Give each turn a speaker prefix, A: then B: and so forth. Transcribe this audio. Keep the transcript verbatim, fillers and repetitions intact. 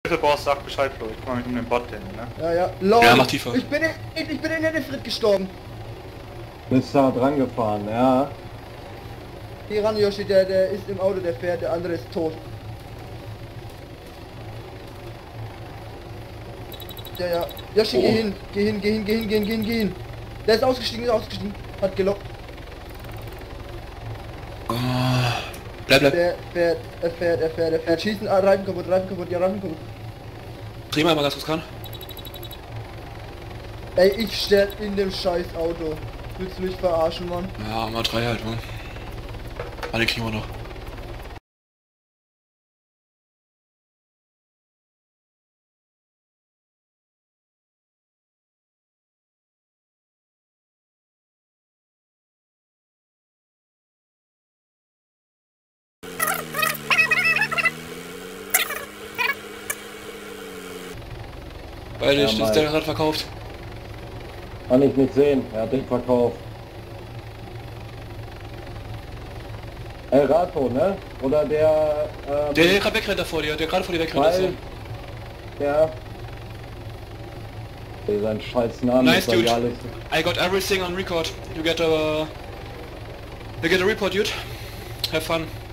A: Boss, sag Bescheid, Flo. Ich komm mich um den Bot hin, ne?
B: Ja, ja. Lol.
C: Ja, mach tiefer.
B: Ich bin in, ich bin in Hennefrit gestorben.
D: Bist da dran gefahren, ja.
B: Hier ran, Yoshi, der, der ist im Auto, der fährt, der andere ist tot. Ja, ja. Yoshi,
C: Oh.
B: geh hin, geh hin, geh hin, geh hin, geh hin, geh hin, geh hin. Der ist ausgestiegen, ist ausgestiegen. Hat gelockt.
C: Oh. Bleib, bleib.
B: Der fährt, er fährt, er fährt, er fährt. Schießen, ah, Reifen kaputt, Reifen kaputt, ja, Reifen kaputt.
C: Dreh mal mal ganz kurz ran.
B: Ey, ich sterb in dem scheiß Auto. Willst du mich verarschen, Mann?
C: Ja, mal drei halt, Mann. Eine kriegen wir noch. Beide,
D: Ja,
C: ist
D: Mike.
C: der gerade verkauft.
D: Kann ich nicht sehen, er hat den verkauft. El Rato, ne? Oder der... Ähm,
C: Der, der gerade wegrennt da vor dir, der gerade vor dir wegrennt. ist
D: weil,
C: er.
D: der... Ey, sein scheiß Name
C: Nice,
D: ist ja
C: dude.
D: alles...
C: I got everything on record. You get a... You get a report, dude. Have fun.